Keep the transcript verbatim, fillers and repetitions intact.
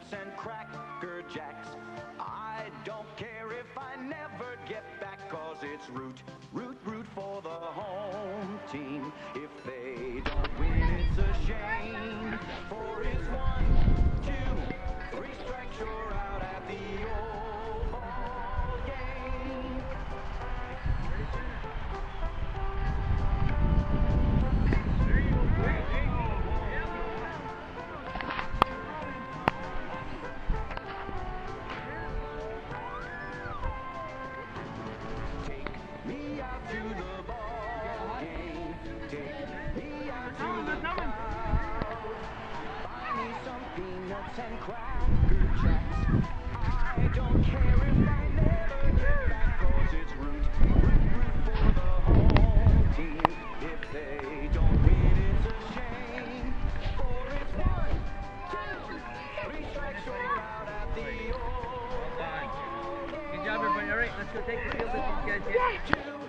nuts and cracker jacks. I don't care if I never get back, cause it's root, root, root for the home team. If they don't win, it's a shame. For it's one, two, three strikes, you're out at the old ball game. Take me out to the ball game. Take me out to the crowd. Buy me some peanuts and cracker jacks. I don't care if I never get back, cause it's root, root, root for the home team. If they don't win, it's a shame. For it's one, two, three strikes, you're out at the old ball game. Good job, everybody. All right, let's go take the field this weekend. Two,